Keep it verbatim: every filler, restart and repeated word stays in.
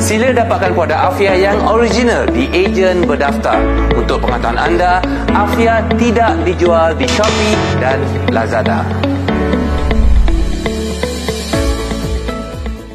Sila dapatkan produk Afia yang original di ejen berdaftar. Untuk pengetahuan anda, Afia tidak dijual di Shopee dan Lazada.